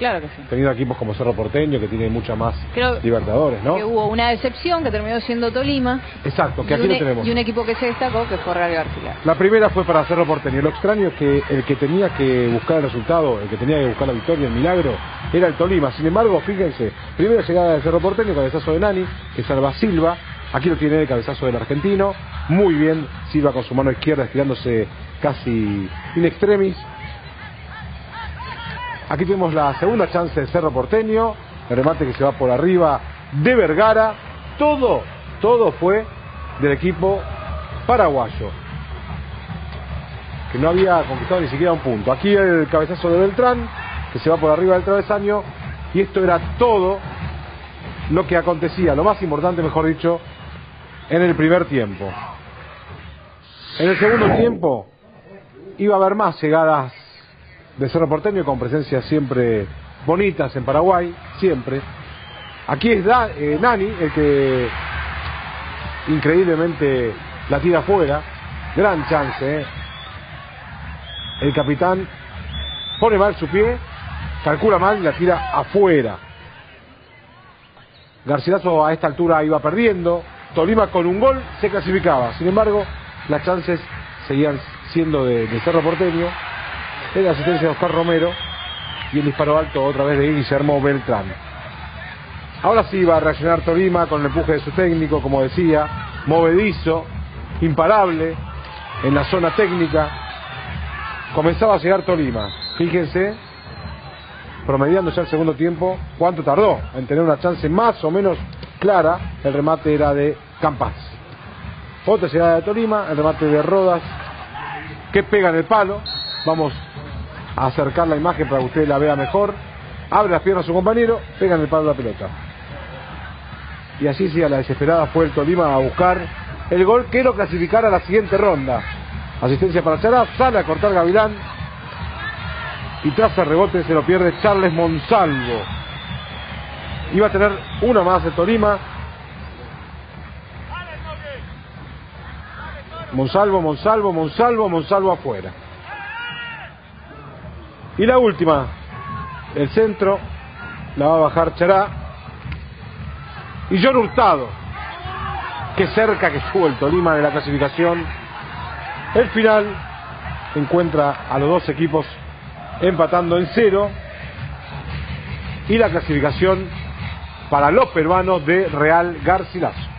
Claro que sí. Teniendo equipos como Cerro Porteño, que tiene mucha más Libertadores, ¿no? Que hubo una decepción que terminó siendo Tolima. Exacto, que aquí lo tenemos. Y un equipo que se destacó, que fue Real Garcilaso. La primera fue para Cerro Porteño. Lo extraño es que el que tenía que buscar el resultado, el que tenía que buscar la victoria, el milagro, era el Tolima. Sin embargo, fíjense, primera llegada de Cerro Porteño, cabezazo de Nani, que salva a Silva. Aquí lo tiene el cabezazo del argentino. Muy bien, Silva con su mano izquierda estirándose casi in extremis. Aquí tenemos la segunda chance de Cerro Porteño. El remate que se va por arriba de Vergara. Todo fue del equipo paraguayo, que no había conquistado ni siquiera un punto. Aquí el cabezazo de Beltrán, que se va por arriba del travesaño. Y esto era todo lo que acontecía, lo más importante, mejor dicho, en el primer tiempo. En el segundo tiempo iba a haber más llegadas de Cerro Porteño, con presencias siempre bonitas en Paraguay, siempre. Aquí es Nani el que increíblemente la tira afuera. Gran chance, ¿eh? El capitán pone mal su pie, calcula mal y la tira afuera. Garcilaso a esta altura iba perdiendo. Tolima con un gol se clasificaba. Sin embargo, las chances seguían siendo de Cerro Porteño. La asistencia de Oscar Romero y el disparo alto otra vez de Guillermo Beltrán. Ahora sí va a reaccionar Tolima con el empuje de su técnico, como decía, movedizo, imparable en la zona técnica. Comenzaba a llegar Tolima, fíjense, promediando ya el segundo tiempo, cuánto tardó en tener una chance más o menos clara. El remate era de Campas. Otra llegada de Tolima, el remate de Rodas, que pega en el palo. Vamos a acercar la imagen para que usted la vea mejor. Abre las piernas a su compañero, pega en el palo la pelota. Y así sí, a la desesperada fue el Tolima a buscar el gol que lo clasificara a la siguiente ronda. Asistencia para Chará, sale a cortar Gavilán y tras el rebote se lo pierde Charles Monsalvo. Iba a tener una más de Tolima. Monsalvo afuera. Y la última, el centro, la va a bajar Chará. Y John Hurtado, que cerca que estuvo el Tolima de la clasificación. El final encuentra a los dos equipos empatando en 0. Y la clasificación para los peruanos de Real Garcilaso.